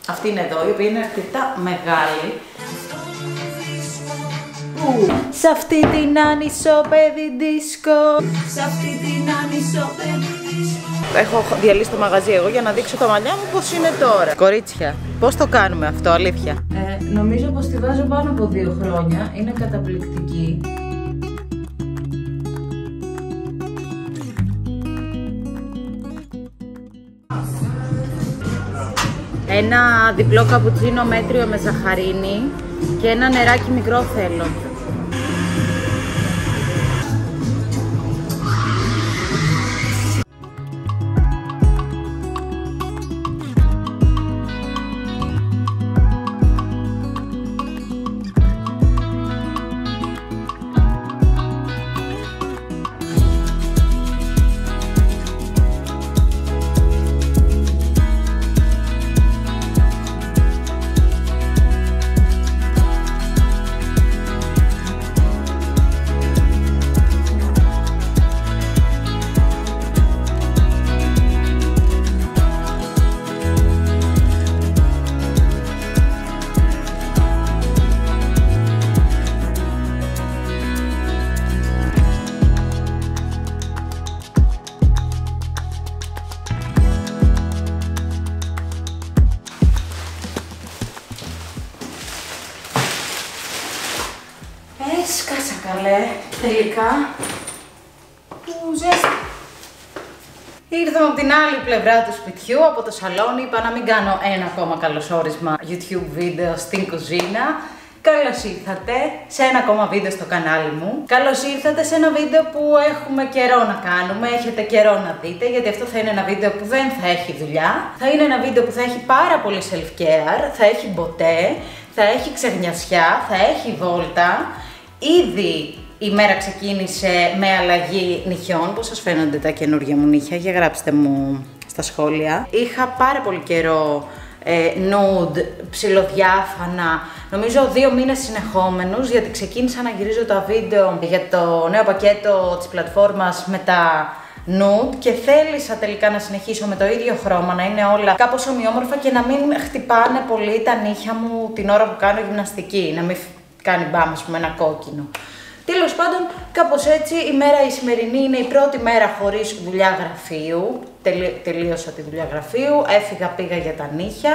Αυτή είναι εδώ, η οποία είναι αρκετά μεγάλη. Σε αυτή την ανισόπεδη δίσκο. Σε αυτή την ανισόπεδη δίσκο. Έχω διαλύσει το μαγαζί εγώ για να δείξω τα μαλλιά μου πώς είναι τώρα. Κορίτσια, πώς το κάνουμε αυτό, αλήθεια? Νομίζω πως τη βάζω πάνω από 2 χρόνια. Είναι καταπληκτική. Ένα διπλό καπουτσίνο μέτριο με ζαχαρίνη και ένα νεράκι μικρό θέλω. Σκάσα καλέ, τελικά. Ζέστη. Ήρθαμε από την άλλη πλευρά του σπιτιού, από το σαλόνι. Είπα να μην κάνω ένα ακόμα καλωσόρισμα YouTube βίντεο στην κουζίνα. Καλώς ήρθατε σε ένα ακόμα βίντεο στο κανάλι μου. Καλώς ήρθατε σε ένα βίντεο που έχουμε καιρό να κάνουμε, έχετε καιρό να δείτε, γιατί αυτό θα είναι ένα βίντεο που δεν θα έχει δουλειά. Θα είναι ένα βίντεο που θα έχει πάρα πολύ self-care, θα έχει μποτέ, θα έχει ξεγνιασιά, θα έχει βόλτα. Ήδη η μέρα ξεκίνησε με αλλαγή νυχιών. Πώς σας φαίνονται τα καινούργια μου νύχια? Για γράψτε μου στα σχόλια. Είχα πάρα πολύ καιρό nude, ψιλοδιάφανα, νομίζω 2 μήνες συνεχόμενους, γιατί ξεκίνησα να γυρίζω τα βίντεο για το νέο πακέτο της πλατφόρμας με τα nude και θέλησα τελικά να συνεχίσω με το ίδιο χρώμα, να είναι όλα κάπως ομοιόμορφα και να μην χτυπάνε πολύ τα νύχια μου την ώρα που κάνω γυμναστική, να μην κάνει μπάμ, ας πούμε, ένα κόκκινο. Τέλος πάντων, κάπως έτσι, η μέρα η σημερινή είναι η πρώτη μέρα χωρίς δουλειά γραφείου. Τελείωσα τη δουλειά γραφείου, έφυγα, πήγα για τα νύχια,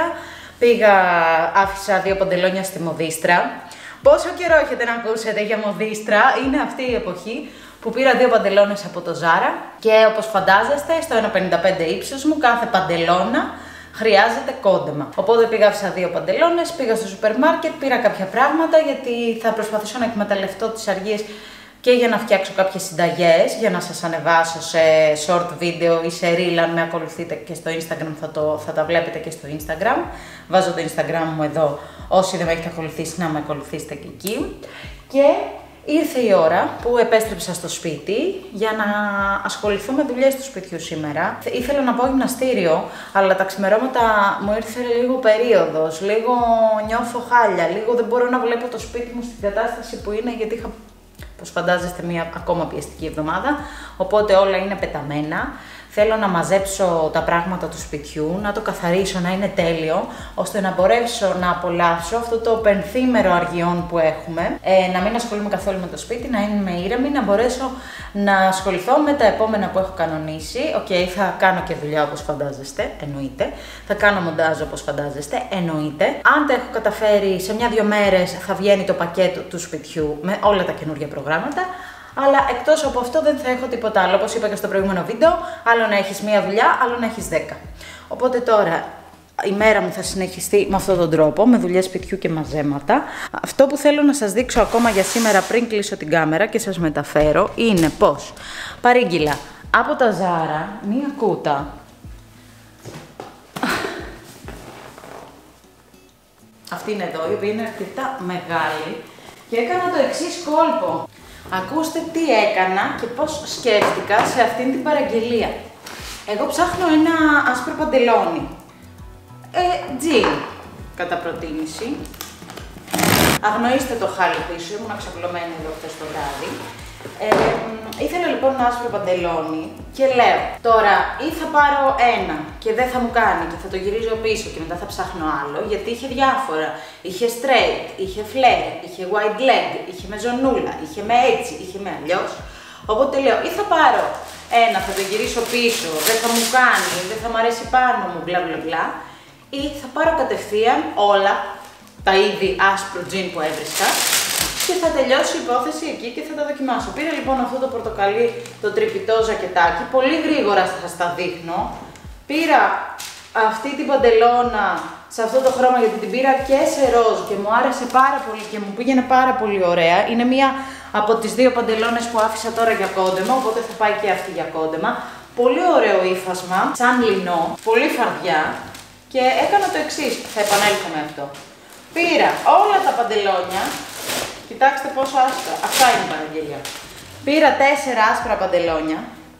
άφησα 2 παντελόνια στη μοδίστρα. Πόσο καιρό έχετε να ακούσετε για μοδίστρα? Είναι αυτή η εποχή που πήρα 2 παντελόνες από το Zara και όπως φαντάζεστε, στο 1,55 ύψος μου, κάθε παντελώνα χρειάζεται κόντεμα. Οπότε πήγα, άφησα 2 παντελόνες, πήγα στο σούπερ μάρκετ, πήρα κάποια πράγματα γιατί θα προσπαθήσω να εκμεταλλευτώ τις αργίες και για να φτιάξω κάποιες συνταγές, για να σας ανεβάσω σε short video ή σε reel. Αν με ακολουθείτε και στο Instagram θα τα βλέπετε και στο Instagram. Βάζω το Instagram μου εδώ, όσοι δεν με έχετε ακολουθήσει να με ακολουθήσετε και εκεί. Και ήρθε η ώρα που επέστρεψα στο σπίτι για να ασχοληθώ με δουλειές του σπιτιού σήμερα. Ήθελα να πάω γυμναστήριο, αλλά τα ξημερώματα μου ήρθε λίγο περίοδος, λίγο νιώθω χάλια, λίγο δεν μπορώ να βλέπω το σπίτι μου στην κατάσταση που είναι, γιατί είχα, πώς φαντάζεστε, μια ακόμα πιεστική εβδομάδα, οπότε όλα είναι πεταμένα. Θέλω να μαζέψω τα πράγματα του σπιτιού, να το καθαρίσω, να είναι τέλειο, ώστε να μπορέσω να απολαύσω αυτό το πενθήμερο αργιών που έχουμε, να μην ασχολούμαι καθόλου με το σπίτι, να είμαι ήρεμη, να μπορέσω να ασχοληθώ με τα επόμενα που έχω κανονίσει. Θα κάνω και δουλειά όπως φαντάζεστε, εννοείται. Θα κάνω μοντάζ όπως φαντάζεστε, εννοείται. Αν τα έχω καταφέρει, σε 1-2 μέρες θα βγαίνει το πακέτο του σπιτιού με όλα τα καινούργια προγράμματα. Αλλά εκτός από αυτό δεν θα έχω τίποτα άλλο. Όπως είπα και στο προηγούμενο βίντεο, άλλο να έχεις 1 δουλειά, άλλο να έχεις 10. Οπότε τώρα η μέρα μου θα συνεχιστεί με αυτόν τον τρόπο, με δουλειές σπιτιού και μαζέματα. Αυτό που θέλω να σας δείξω ακόμα για σήμερα πριν κλείσω την κάμερα και σας μεταφέρω είναι πως παρήγγειλα από τα Zara μία κούτα. Αυτή είναι εδώ, η οποία είναι αρκετά μεγάλη και έκανα το εξής κόλπο. Ακούστε τι έκανα και πώς σκέφτηκα σε αυτήν την παραγγελία. Εγώ ψάχνω ένα άσπρο παντελόνι. Τζιν, κατά προτίμηση. Αγνοήστε το χάλι πίσω, ήμουν ξαπλωμένη εδώ χθες το βράδυ. Ήθελα λοιπόν ένα άσπρο παντελόνι και λέω τώρα ή θα πάρω ένα και δεν θα μου κάνει και θα το γυρίζω πίσω και μετά θα ψάχνω άλλο, γιατί είχε διάφορα. Είχε straight, είχε flare, είχε wide leg, είχε με ζωνούλα, είχε με έτσι, είχε με αλλιώς. Οπότε λέω ή θα πάρω ένα, θα το γυρίσω πίσω, δεν θα μου κάνει, δεν θα μου αρέσει πάνω μου, μπλα μπλα μπλα, ή θα πάρω κατευθείαν όλα τα είδη άσπρο τζιν που έβρισκα και θα τελειώσει η υπόθεση εκεί και θα τα δοκιμάσω. Πήρα λοιπόν αυτό το πορτοκαλί, το τρυπητό ζακετάκι, πολύ γρήγορα θα σας τα δείχνω. Πήρα αυτή την παντελώνα σε αυτό το χρώμα γιατί την πήρα και σε ροζ και μου άρεσε πάρα πολύ και μου πήγαινε πάρα πολύ ωραία. Είναι μία από τις δύο παντελώνες που άφησα τώρα για κόντεμα, οπότε θα πάει και αυτή για κόντεμα. Πολύ ωραίο ύφασμα, σαν λινό, πολύ φαρδιά και έκανα το εξής, θα επανέλθω με αυτό. Πήρα όλα τα παντελόνια. Κοιτάξτε πόσο άσπρα. Αυτά είναι η παραγγελία. Πήρα 4 άσπρα παντελόνια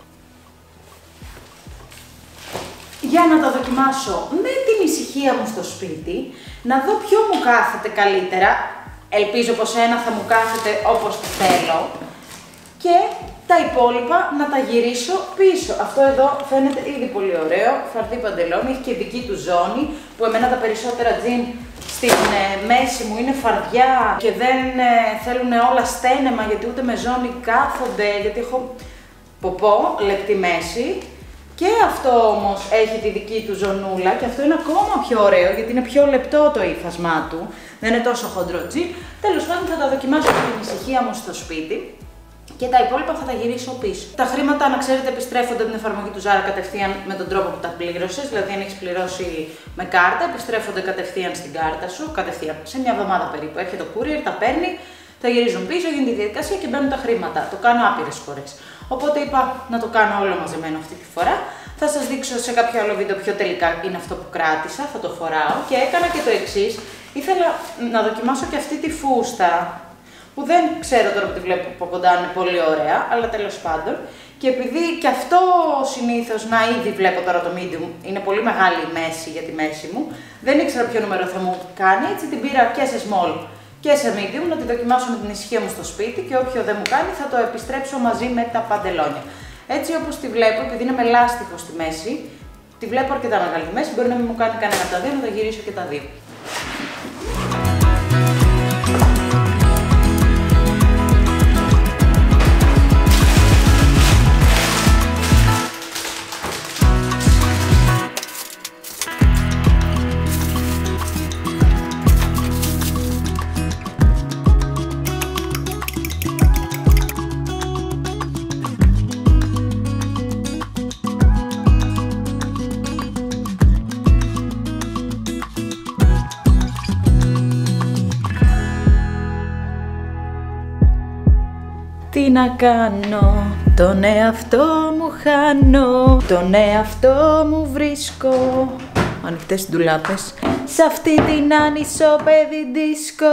για να τα δοκιμάσω με την ησυχία μου στο σπίτι, να δω ποιο μου κάθεται καλύτερα. Ελπίζω πως ένα θα μου κάθεται όπως το θέλω και τα υπόλοιπα να τα γυρίσω πίσω. Αυτό εδώ φαίνεται ήδη πολύ ωραίο. Φαρδί παντελόνι, έχει και δική του ζώνη που εμένα τα περισσότερα τζιν στην μέση μου είναι φαρδιά και δεν θέλουν όλα στένεμα γιατί ούτε με ζώνη κάθονται, γιατί έχω ποπό, λεπτή μέση. Και αυτό όμως έχει τη δική του ζωνούλα και αυτό είναι ακόμα πιο ωραίο γιατί είναι πιο λεπτό το ύφασμά του, δεν είναι τόσο χοντρό τζιν. Τέλος πάντων θα τα δοκιμάσω με την ησυχία μου στο σπίτι και τα υπόλοιπα θα τα γυρίσω πίσω. Τα χρήματα, να ξέρετε, επιστρέφονται από την εφαρμογή του Zara κατευθείαν με τον τρόπο που τα πλήρωσες, δηλαδή αν έχεις πληρώσει με κάρτα, επιστρέφονται κατευθείαν στην κάρτα σου, κατευθείαν, σε μια εβδομάδα περίπου. Έρχεται το courier, τα παίρνει, τα γυρίζουν πίσω, γίνεται η διαδικασία και μπαίνουν τα χρήματα. Το κάνω άπειρες φορές. Οπότε είπα να το κάνω όλο μαζεμένο αυτή τη φορά. Θα σας δείξω σε κάποιο άλλο βίντεο ποιο τελικά είναι αυτό που κράτησα, θα το φοράω και έκανα και το εξής. Ήθελα να δοκιμάσω και αυτή τη φούστα, που δεν ξέρω τώρα που τη βλέπω από κοντά είναι πολύ ωραία, αλλά τέλος πάντων. Και επειδή και αυτό συνήθως, να ήδη βλέπω τώρα το medium, είναι πολύ μεγάλη η μέση για τη μέση μου, δεν ήξερα ποιο νούμερο θα μου κάνει, έτσι την πήρα και σε small και σε medium, να τη δοκιμάσω με την ησυχία μου στο σπίτι και όποιο δεν μου κάνει θα το επιστρέψω μαζί με τα παντελόνια. Έτσι όπως τη βλέπω, επειδή είναι με λάστιχο στη μέση, τη βλέπω αρκετά μεγάλη τη μέση, μπορεί να μην μου κάνει κανένα από τα δύο, να τα γυρίσω και τα δύο. Τι να κάνω, τον εαυτό μου χάνω, τον εαυτό μου βρίσκω. Ανοιχτές ντουλάπες. Σε αυτή την ανισόπεδη δίσκο.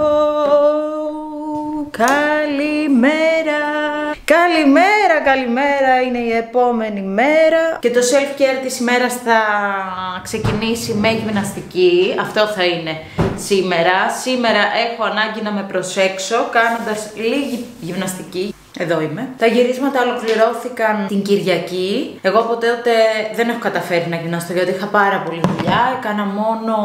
Καλημέρα. Καλημέρα, καλημέρα, είναι η επόμενη μέρα. Και το self-care της ημέρας θα ξεκινήσει με γυμναστική. Αυτό θα είναι σήμερα. Σήμερα έχω ανάγκη να με προσέξω κάνοντας λίγη γυμναστική. Εδώ είμαι. Τα γυρίσματα ολοκληρώθηκαν την Κυριακή. Εγώ ποτέ δεν έχω καταφέρει να γυμναστώ γιατί είχα πάρα πολλή δουλειά. Έκανα μόνο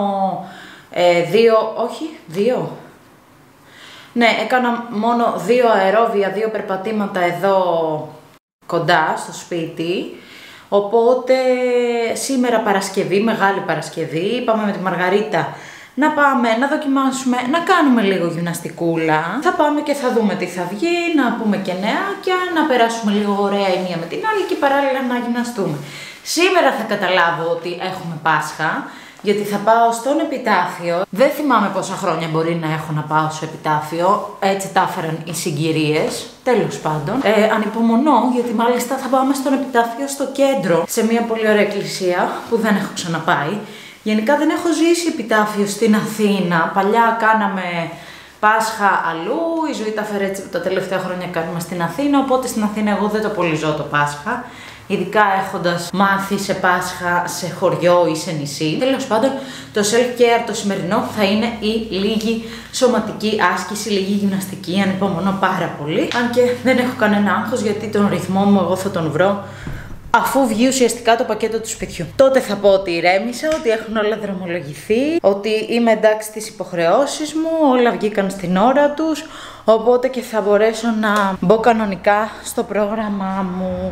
έκανα μόνο 2 αερόβια, 2 περπατήματα εδώ κοντά στο σπίτι. Οπότε σήμερα Παρασκευή, Μεγάλη Παρασκευή, είπαμε με τη Μαργαρίτα να πάμε να δοκιμάσουμε, να κάνουμε λίγο γυμναστικούλα. Θα πάμε και θα δούμε τι θα βγει, να πούμε και νεάκια, να περάσουμε λίγο ωραία η μία με την άλλη και παράλληλα να γυμναστούμε. Σήμερα θα καταλάβω ότι έχουμε Πάσχα, γιατί θα πάω στον επιτάφιο. Δεν θυμάμαι πόσα χρόνια μπορεί να έχω να πάω στο επιτάφιο, έτσι τα έφεραν οι συγκυρίες. Τέλος πάντων, ανυπομονώ γιατί μάλιστα θα πάμε στον επιτάφιο στο κέντρο, σε μια πολύ ωραία εκκλησία που δεν έχω ξαναπάει. Γενικά δεν έχω ζήσει επιτάφιο στην Αθήνα. Παλιά κάναμε Πάσχα αλλού, η ζωή τα φέρε έτσι τα τελευταία χρόνια κάνουμε στην Αθήνα, οπότε στην Αθήνα εγώ δεν το πολύ ζω το Πάσχα. ειδικά έχοντας μάθει σε Πάσχα, σε χωριό ή σε νησί. Τέλος πάντων, το self-care το σημερινό θα είναι η λίγη σωματική άσκηση, λίγη γυμναστική. Ανυπομονώ πάρα πολύ. Αν και δεν έχω κανένα άγχος, γιατί τον ρυθμό μου εγώ θα τον βρω αφού βγει ουσιαστικά το πακέτο του σπιτιού. Τότε θα πω ότι ηρέμησα, ότι έχουν όλα δρομολογηθεί, ότι είμαι εντάξει στις υποχρεώσεις μου, όλα βγήκαν στην ώρα τους, οπότε και θα μπορέσω να μπω κανονικά στο πρόγραμμά μου.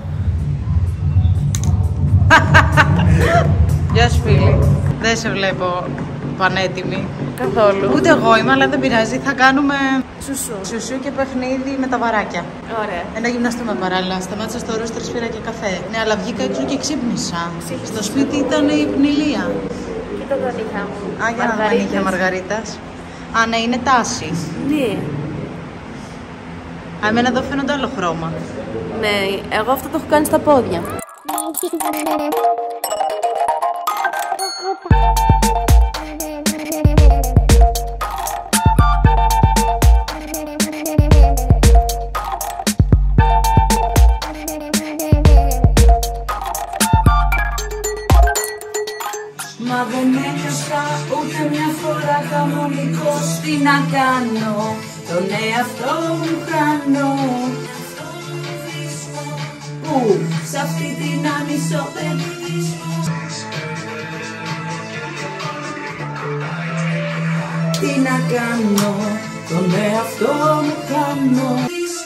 Γεια σου φίλοι. Δεν σε βλέπω πανέτοιμη καθόλου. Ούτε εγώ είμαι, αλλά δεν πειράζει. Θα κάνουμε σουσού και παιχνίδι με τα βαράκια. Ωραία. Ένα γυμναστούμε παράλληλα. Σταμάτησα στο ρούστρες, πήρα και καφέ. Ναι, αλλά βγήκα έξω και ξύπνησα. Στο σπίτι ήταν η πνηλία. Κοίτα τα νύχια μου. Α, για να δούμε νύχια Μαργαρίτας. Α, ναι, είναι τάση. Ναι. Α, εμένα εδώ φαίνονται άλλο χρώμα. Ναι, εγώ αυτό το έχω κάνει στα πόδια. Μα δεν ένιωσα ούτε μια φορά χαμογελός. Τι να κάνω, τον εαυτό μου χάνω. Πού, σ' αυτή την ανισοπεδή. Τι να κάνω, τον εαυτό μου χάνω.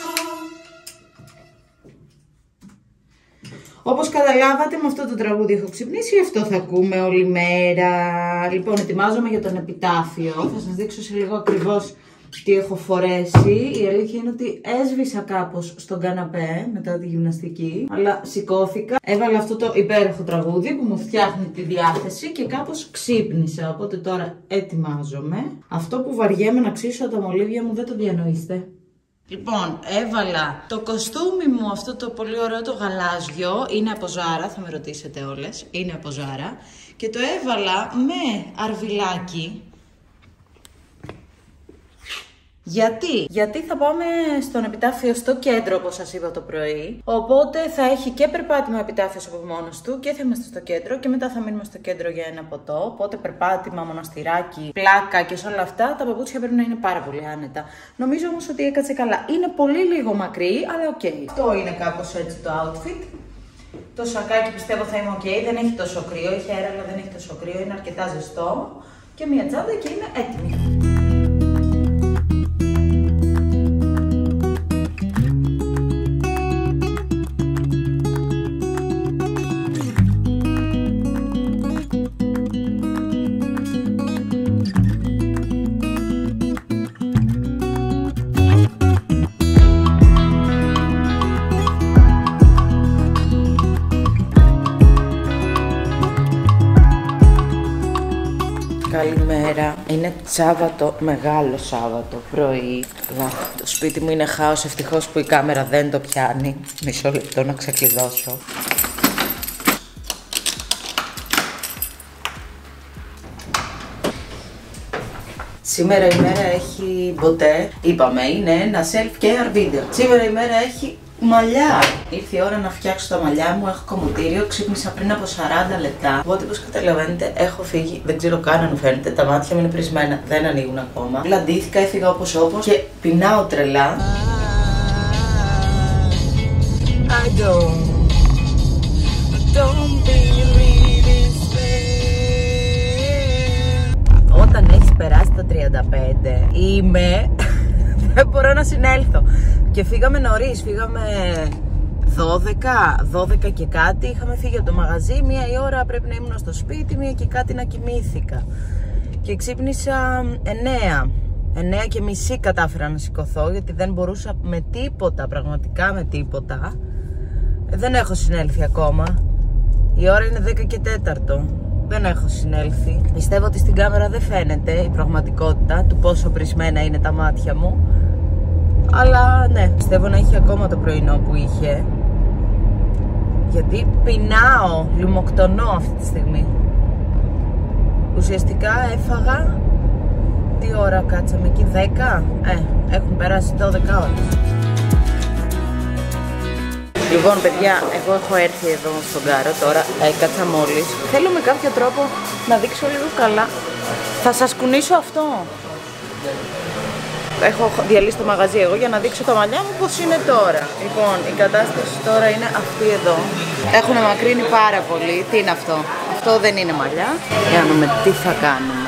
Όπως καταλάβατε, με αυτό το τραγούδι έχω ξυπνήσει, αυτό θα ακούμε όλη μέρα. Λοιπόν, ετοιμάζομαι για τον επιτάφιο. Θα σας δείξω σε λίγο ακριβώς τι έχω φορέσει. Η αλήθεια είναι ότι έσβησα κάπως στον καναπέ μετά τη γυμναστική, αλλά σηκώθηκα, έβαλα αυτό το υπέροχο τραγούδι που μου φτιάχνει τη διάθεση και κάπως ξύπνησα. Οπότε τώρα ετοιμάζομαι. Αυτό που βαριέμαι να ξύσω τα μολύβια μου δεν το διανοείστε. Λοιπόν, έβαλα το κοστούμι μου, αυτό το πολύ ωραίο το γαλάζιο, είναι από Ζάρα, θα με ρωτήσετε όλες, είναι από Ζάρα, και το έβαλα με αρβιλάκι. Γιατί θα πάμε στον επιτάφιο στο κέντρο, όπως σας είπα το πρωί. Οπότε θα έχει και περπάτημα επιτάφιος από μόνος του και θα είμαστε στο κέντρο και μετά θα μείνουμε στο κέντρο για ένα ποτό. Οπότε περπάτημα, μοναστηράκι, πλάκα και σε όλα αυτά τα παπούτσια πρέπει να είναι πάρα πολύ άνετα. Νομίζω όμως ότι έκατσε καλά. Είναι πολύ λίγο μακρύ, αλλά οκ. Αυτό είναι κάπως έτσι το outfit. Το σακάκι πιστεύω θα είμαι οκ. Δεν έχει τόσο κρύο, έχει αέρα, αλλά δεν έχει τόσο κρύο. Είναι αρκετά ζεστό. Και μια τσάντα και είναι έτοιμη. Καλημέρα. Είναι Σάββατο, μεγάλο Σάββατο πρωί. Το σπίτι μου είναι χάος, ευτυχώς που η κάμερα δεν το πιάνει. Μισό λεπτό να ξεκλειδώσω. Σήμερα η μέρα έχει μποτέ. Είπαμε, είναι ένα self-care video. Σήμερα η μέρα έχει μαλλιά. Ήρθε η ώρα να φτιάξω τα μαλλιά μου. Έχω κομμωτήριο. Ξύπνησα πριν από 40 λεπτά. Οπότε, όπως καταλαβαίνετε, έχω φύγει. Δεν ξέρω καν αν φαίνεται. Τα μάτια μου είναι πρισμένα. Δεν ανοίγουν ακόμα. Πλαντήθηκα, έφυγα όπως και πεινάω τρελά. Όταν έχεις περάσει τα 35, είμαι... δεν μπορώ να συνέλθω. Και φύγαμε νωρίς, φύγαμε 12 και κάτι. Είχαμε φύγει από το μαγαζί, 1 η ώρα πρέπει να ήμουν στο σπίτι, 1 και κάτι να κοιμήθηκα. Και ξύπνησα 9 και μισή κατάφερα να σηκωθώ, γιατί δεν μπορούσα με τίποτα, πραγματικά με τίποτα. Δεν έχω συνέλθει ακόμα. Η ώρα είναι 10 και 4. Δεν έχω συνέλθει. Πιστεύω ότι στην κάμερα δεν φαίνεται η πραγματικότητα του πόσο πρισμένα είναι τα μάτια μου. Αλλά ναι, πιστεύω να είχε ακόμα το πρωινό που είχε. Γιατί πεινάω, λιμοκτονώ αυτή τη στιγμή. Ουσιαστικά έφαγα... Τι ώρα κάτσαμε εκεί, 10? Έχουν περάσει 12 ώρες. Λοιπόν, παιδιά, εγώ έχω έρθει εδώ στον Κάρο τώρα, έκατσα μόλις. Θέλω με κάποιο τρόπο να δείξω λίγο καλά. Θα σας κουνήσω αυτό. Έχω διαλύσει το μαγαζί εγώ για να δείξω τα μαλλιά μου πώς είναι τώρα. Λοιπόν, η κατάσταση τώρα είναι αυτή εδώ. Έχουν μακρύνει πάρα πολύ. Τι είναι αυτό? Αυτό δεν είναι μαλλιά. Για να δούμε τι θα κάνουμε.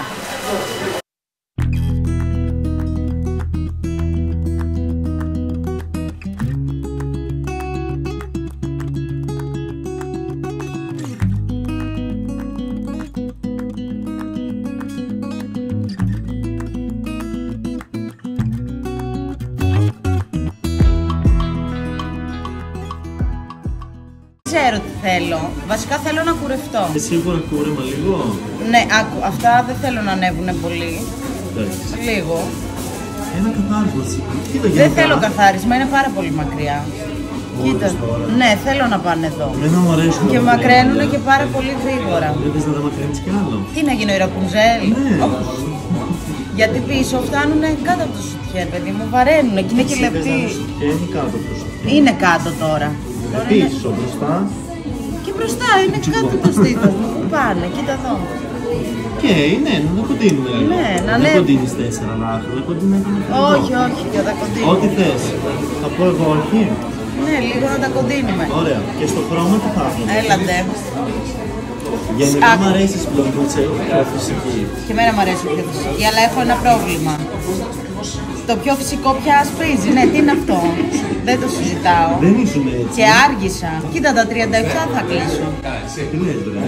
Δεν ξέρω τι θέλω. Βασικά θέλω να κουρευτώ. Σίγουρα κούρεμα λίγο. Ναι, άκου, αυτά δεν θέλω να ανέβουν πολύ. Εντάξει. Λίγο. Ένα καθάρισμα. Δεν θέλω καθάρισμα, είναι πάρα πολύ μακριά. Κοίτα. Ναι, θέλω να πάνε εδώ. Εμένα μου αρέσουν. Και μακραίνουν και πάρα πολύ γρήγορα. Βλέπεις να τα μακρύνεις κι άλλο. Τι να γίνω, η Ραπουνζέλ? Ναι. Γιατί πίσω φτάνουν κάτω από το σουτιέν, παιδί μου, βαραίνουν και είναι και λεπτοί. Είναι κάτω από το σουτιέν. Είναι κάτω τώρα. Πίσω, μπροστά. Και μπροστά είναι κάτω το στήθος μου. Πού πάνε, κοίτα εδώ. Και ναι, να κοντίνουμε λίγο. Ναι, να δεν ανέβει. κοντίνεις 4 δάχτυλα, να κοντίνεις Όχι, όχι, για τα κοντίνουμε. Ό,τι θες. Θα πω εγώ όχι. Ναι, λίγο να τα κοντίνουμε. Ωραία. Και στο χρώμα τι θα έχουμε? Έλατε. Γενικά μου αρέσει πλέον που είσαι πιο φυσική. Και εμένα μου αρέσει πιο φυσική, αλλά έχω ένα πρόβλημα. Το πιο φυσικό πια ασπρίζει. Ναι, τι είναι αυτό? Δεν το συζητάω. Δεν ήσουν έτσι. Και άργησα. Κοίτα, τα 37 θα κλείσω. Τι λες ρε?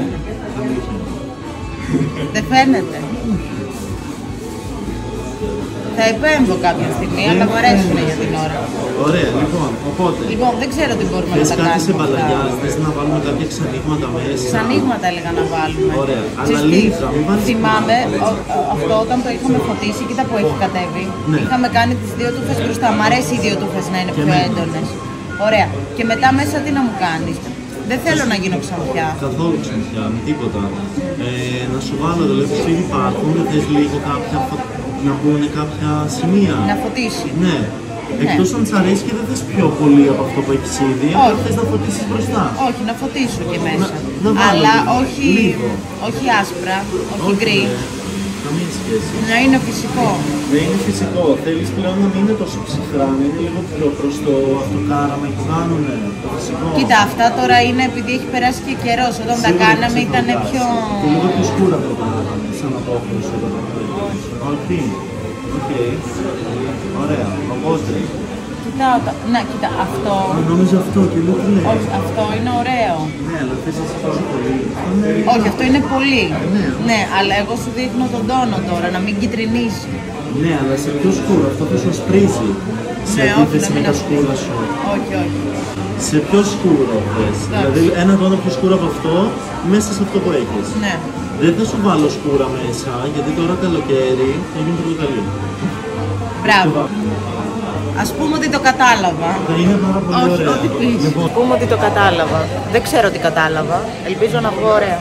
Δεν φαίνεται. Θα επέμβω κάποια στιγμή, αλλά μου αρέσουν για την ώρα. Ωραία, λοιπόν, οπότε. Λοιπόν, δεν ξέρω τι μπορούμε να Θες τα κάτι κάνουμε. σε μπαλαγιά, θες να βάλουμε κάποια ξανήγματα μέσα. Ξανήγματα έλεγα να βάλουμε. Ωραία, Ξέρεις αλλά τι, λίγα, μην βάλεις θυμάμαι πολλά. αυτό όταν το είχαμε φωτίσει, κοίτα που έχει κατέβει. Ναι. Είχαμε κάνει τις δύο τούφες μπροστά. Μ' αρέσει οι δύο τούφες να είναι Και πιο εμένα. έντονες. Ωραία. Και μετά μέσα τι να μου κάνεις? Δεν θέλω να γίνω ξανθιά. Καθόλου ξανθιά, με τίποτα. Να σου βάλω εδώ, λέει, ήδη υπάρχουν, δεν θες λίγο κάποια, να μπουν κάποια σημεία. Να φωτίσει. Ναι. Εκτός αν σ' αρέσει και δεν θες πιο πολύ από αυτό που έχεις ήδη, Όχι. αλλά θες να φωτίσεις μπροστά. Όχι, να φωτίσω και μέσα. να βάλω Αλλά λίγο. όχι άσπρα, όχι γκρι. Καμία σχέση. Να είναι φυσικό. Δεν είναι φυσικό. Θέλεις πλέον να μην είναι τόσο ψυχρά, να είναι λίγο πιο προς το αυτοκάραμα που κάνουνε, το φυσικό. Κοίτα, αυτά τώρα είναι επειδή έχει περάσει και καιρός. Όταν τα Σίγουρα κάναμε έχεις ήταν αποδειάσει. πιο... Και λίγο πιο σκούρα πρέπει να είναι, σαν απόχρωση εδώ. Όχι. Οκ. Ωραία. Οπότε. Κοιτάω, να, κοίτα, αυτό... Νόμιζα αυτό και λέω τι λέει. Όχι, αυτό είναι ωραίο. Ναι, αλλά θες εσύ τόσο πολύ. Όχι, αυτό είναι πολύ. Ναι. Ναι, αλλά εγώ σου δείχνω τον τόνο τώρα, να μην κυτρινίσει. Ναι, αλλά σε πιο σκούρο, αυτό θα σου ασπρίζει. Σε Ναι, όχι, αντίθεση να με μην τα ασπρίζει. σκούρα σου. Όχι, όχι. Σε πιο σκούρο θες. Δηλαδή ένα τόνο πιο σκούρο από αυτό, μέσα σε αυτό που έχεις. Ναι. Δεν θα σου βάλω σκούρα μέσα, γιατί τώρα καλοκαίρι θα γίνει πορτοκαλί. Μπράβο. Ας πούμε ότι το κατάλαβα. Θα είναι πάρα πολύ Όχι, ωραία. ό,τι πεις. Λοιπόν, Ας πούμε ότι το κατάλαβα. Δεν ξέρω τι κατάλαβα. Ελπίζω να βγω ωραία.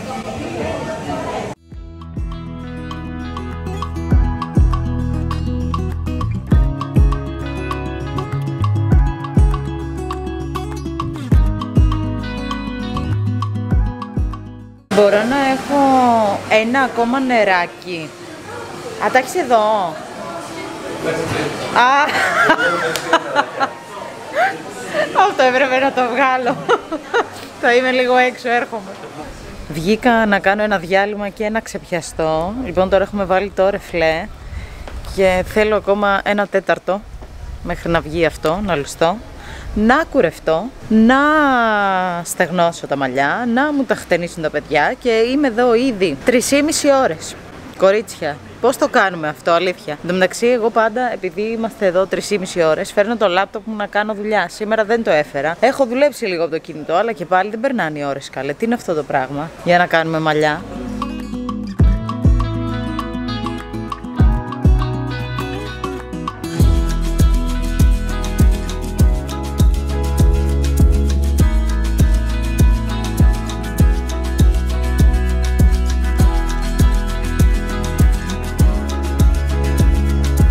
Μπορώ να έχω ένα ακόμα νεράκι. Α, τα έχεις εδώ. Α, αυτό έπρεπε να το βγάλω. Θα είμαι λίγο έξω, έρχομαι. Βγήκα να κάνω ένα διάλειμμα και ένα ξεπιαστό. Λοιπόν, τώρα έχουμε βάλει το ρεφλέ και θέλω ακόμα 1/4 μέχρι να βγει αυτό, να λουστώ. Να κουρευτώ, να στεγνώσω τα μαλλιά, να μου τα χτενίσουν τα παιδιά και είμαι εδώ ήδη 3,5 ώρες. Κορίτσια, πώς το κάνουμε αυτό, αλήθεια? Εν τω μεταξύ, εγώ πάντα, επειδή είμαστε εδώ 3,5 ώρες, φέρνω το λάπτοπ μου να κάνω δουλειά. Σήμερα δεν το έφερα. Έχω δουλέψει λίγο από το κινητό, αλλά και πάλι δεν περνάνε οι ώρες, καλέ. Τι είναι αυτό το πράγμα για να κάνουμε μαλλιά?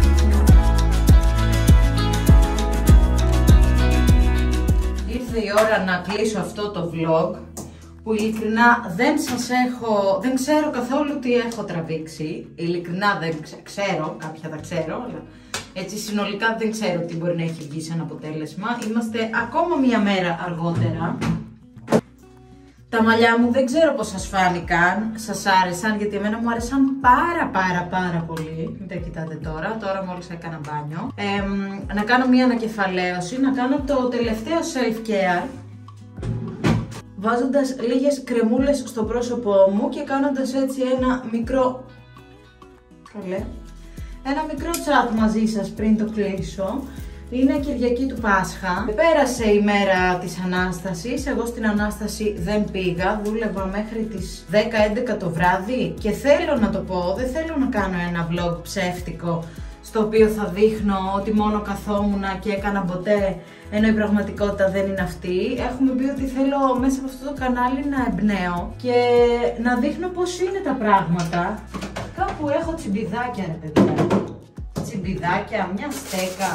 Ήρθε η ώρα τώρα να κλείσω αυτό το vlog, που ειλικρινά δεν ξέρω καθόλου τι έχω τραβήξει. Ειλικρινά δεν ξέρω, κάποια τα ξέρω, αλλά έτσι συνολικά δεν ξέρω τι μπορεί να έχει βγει σαν αποτέλεσμα. Είμαστε ακόμα μία μέρα αργότερα. Τα μαλλιά μου δεν ξέρω πώς σας φάνηκαν, σας άρεσαν, γιατί εμένα μου άρεσαν πάρα πολύ. Μην τα κοιτάτε τώρα μόλις έκανα μπάνιο. Να κάνω μία ανακεφαλαίωση, να κάνω το τελευταίο self-care, βάζοντας λίγες κρεμούλες στο πρόσωπό μου και κάνοντας έτσι ένα μικρό chat μαζί σας πριν το κλείσω. Είναι Κυριακή του Πάσχα. Πέρασε η μέρα της Ανάστασης. Εγώ στην Ανάσταση δεν πήγα. Δούλευα μέχρι τις 10-11 το βράδυ και θέλω να το πω, δεν θέλω να κάνω ένα vlog ψεύτικο στο οποίο θα δείχνω ότι μόνο καθόμουνα και έκανα μποτέ, ενώ η πραγματικότητα δεν είναι αυτή. Έχουμε πει ότι θέλω μέσα από αυτό το κανάλι να εμπνέω και να δείχνω πώς είναι τα πράγματα. Κάπου έχω τσιμπιδάκια, ρε παιδιά. Τσιμπιδάκια, μια στέκα.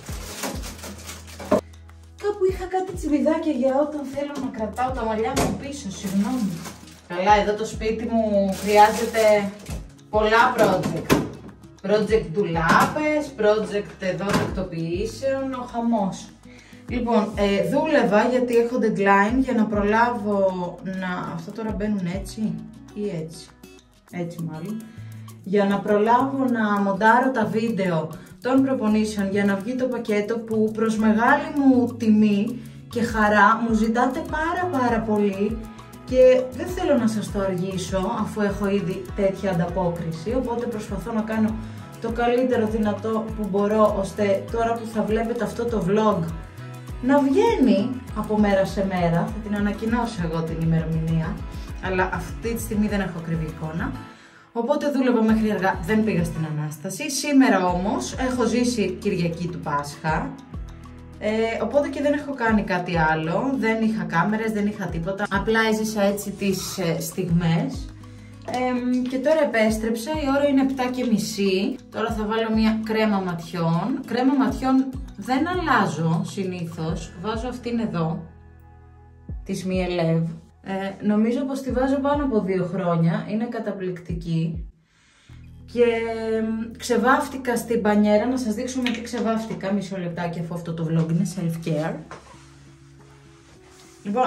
Κάπου είχα κάτι τσιμπιδάκια για όταν θέλω να κρατάω τα μαλλιά μου πίσω, συγγνώμη. Καλά, εδώ το σπίτι μου χρειάζεται πολλά project. Project ντουλάπες, project εδώ τακτοποιήσεων, ο χαμός. Λοιπόν, δούλευα γιατί έχω deadline για να προλάβω να... Αυτά τώρα μπαίνουν έτσι ή έτσι. Έτσι μάλλον. Για να προλάβω να μοντάρω τα βίντεο των προπονήσεων για να βγει το πακέτο που προς μεγάλη μου τιμή και χαρά μου ζητάτε πάρα πολύ και δεν θέλω να σας το αργήσω αφού έχω ήδη τέτοια ανταπόκριση, οπότε προσπαθώ να κάνω το καλύτερο δυνατό που μπορώ, ώστε τώρα που θα βλέπετε αυτό το vlog να βγαίνει από μέρα σε μέρα. Θα την ανακοινώσω εγώ την ημερομηνία, αλλά αυτή τη στιγμή δεν έχω ακριβή εικόνα. Οπότε δούλευα μέχρι αργά, δεν πήγα στην Ανάσταση. Σήμερα όμως έχω ζήσει Κυριακή του Πάσχα, οπότε και δεν έχω κάνει κάτι άλλο. Δεν είχα κάμερες, δεν είχα τίποτα. Απλά έζησα έτσι τις στιγμές. Και τώρα επέστρεψα, η ώρα είναι 7:30. Τώρα θα βάλω μια κρέμα ματιών. Κρέμα ματιών δεν αλλάζω συνήθως. Βάζω αυτήν εδώ, της Mielev. Νομίζω πως τη βάζω πάνω από 2 χρόνια, είναι καταπληκτική. Και ξεβάφτηκα στην μπανιέρα, να σας δείξω με τι ξεβάφτηκα, μισό λεπτάκι αφού αυτό το vlog είναι self-care. Λοιπόν,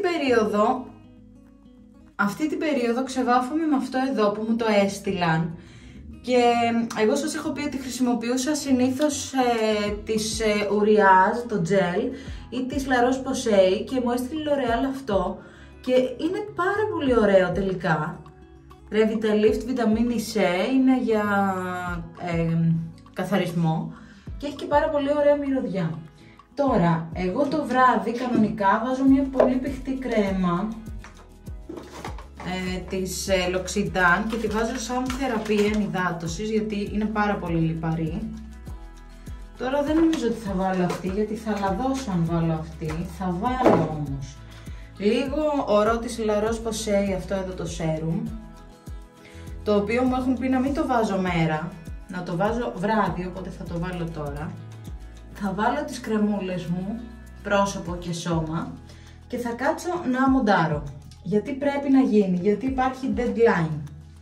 αυτή την περίοδο ξεβάφομαι με αυτό εδώ που μου το έστειλαν. Και εγώ σας έχω πει ότι χρησιμοποιούσα συνήθως της Uriage, το gel, ή της La Roche-Posay και μου έστειλε L'Oreal αυτό. Και είναι πάρα πολύ ωραίο τελικά. Revitalift Vitamini C είναι για καθαρισμό και έχει και πάρα πολύ ωραία μυρωδιά. Τώρα, εγώ το βράδυ κανονικά βάζω μια πολύ πηχτή κρέμα της L'Occitane και τη βάζω σαν θεραπεία ενυδάτωσης γιατί είναι πάρα πολύ λιπαρή. Τώρα δεν νομίζω ότι θα βάλω αυτή γιατί θα λαδώσω αν βάλω αυτή, θα βάλω όμως λίγο ορό της La Roche-Posay, αυτό εδώ το serum, το οποίο μου έχουν πει να μην το βάζω μέρα, να το βάζω βράδυ, οπότε θα το βάλω τώρα. Θα βάλω τις κρεμούλες μου, πρόσωπο και σώμα, και θα κάτσω να μοντάρω. Γιατί πρέπει να γίνει, γιατί υπάρχει deadline.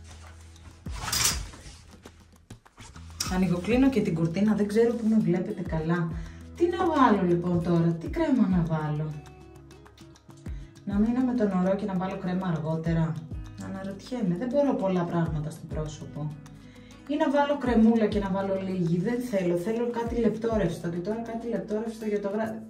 Ανοιγοκλίνω και την κουρτίνα, δεν ξέρω που με βλέπετε καλά. Τι να βάλω λοιπόν τώρα, τι κρέμα να βάλω? Να μείνω με τον ορό και να βάλω κρέμα αργότερα? Αναρωτιέμαι, δεν μπορώ πολλά πράγματα στο πρόσωπο. Ή να βάλω κρεμούλα και να βάλω λίγη, δεν θέλω, θέλω κάτι λεπτόρευστο. Και τώρα κάτι λεπτόρευστο για το βράδυ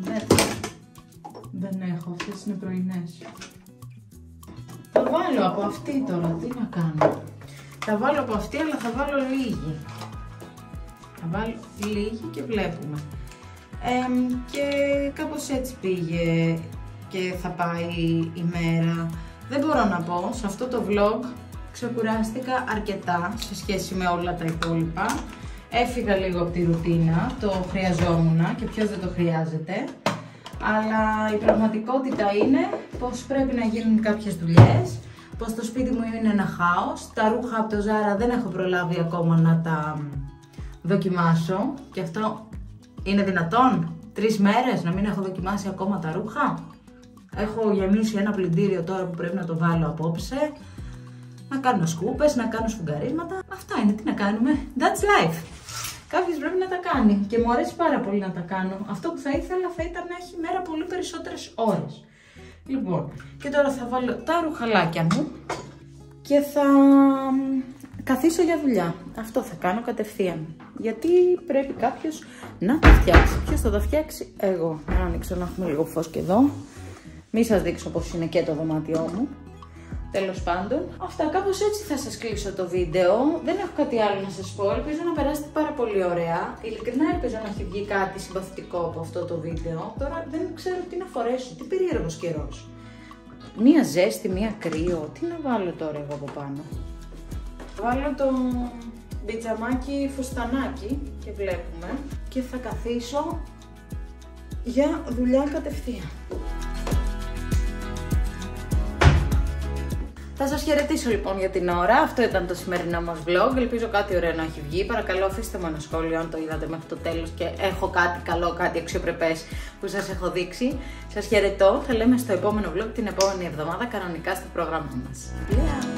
δεν έχω, αυτές είναι πρωινές. Θα βάλω από αυτή τώρα, τι να κάνω? Θα βάλω από αυτή, αλλά θα βάλω λίγη. Θα βάλω λίγη και βλέπουμε. Και κάπως έτσι πήγε και θα πάει η μέρα. Δεν μπορώ να πω, σε αυτό το vlog ξεκουράστηκα αρκετά σε σχέση με όλα τα υπόλοιπα. Έφυγα λίγο από τη ρουτίνα, το χρειαζόμουν και ποιος δεν το χρειάζεται. Αλλά η πραγματικότητα είναι πως πρέπει να γίνουν κάποιες δουλειές, πως το σπίτι μου είναι ένα χάος. Τα ρούχα από το Zara δεν έχω προλάβει ακόμα να τα δοκιμάσω. Και αυτό είναι δυνατόν? 3 μέρες να μην έχω δοκιμάσει ακόμα τα ρούχα? Έχω γεμίσει ένα πλυντήριο τώρα που πρέπει να το βάλω απόψε. Να κάνω σκούπες, να κάνω σφουγγαρίσματα. Αυτά είναι, τι να κάνουμε. That's life. Κάποιος πρέπει να τα κάνει και μου αρέσει πάρα πολύ να τα κάνω. Αυτό που θα ήθελα θα ήταν να έχει μέρα πολύ περισσότερες ώρες. Λοιπόν, και τώρα θα βάλω τα ρουχαλάκια μου και θα καθίσω για δουλειά. Αυτό θα κάνω κατευθείαν. Γιατί πρέπει κάποιος να τα φτιάξει. Ποιος θα τα φτιάξει? Εγώ. Να ανοίξω να έχουμε λίγο φως και εδώ. Μην σας δείξω πως είναι και το δωμάτιό μου. Τέλος πάντων, αυτά, κάπως έτσι θα σας κλείσω το βίντεο. Δεν έχω κάτι άλλο να σας πω. Ελπίζω να περάσετε πάρα πολύ ωραία. Ειλικρινά ελπίζω να έχει βγει κάτι συμπαθητικό από αυτό το βίντεο. Τώρα δεν ξέρω τι να φορέσω, τι περίεργος καιρός. Μία ζέστη, μία κρύο. Τι να βάλω τώρα εγώ από πάνω? Βάλω το πιτζαμάκι φουστανάκι και βλέπουμε. Και θα καθίσω για δουλειά κατευθείαν. Θα σας χαιρετήσω λοιπόν για την ώρα. Αυτό ήταν το σημερινό μας vlog. Ελπίζω κάτι ωραίο να έχει βγει. Παρακαλώ αφήστε μου ένα σχόλιο αν το είδατε μέχρι το τέλος και έχω κάτι καλό, κάτι αξιοπρεπές που σας έχω δείξει. Σας χαιρετώ. Θα λέμε στο επόμενο vlog την επόμενη εβδομάδα κανονικά στο πρόγραμμά μας.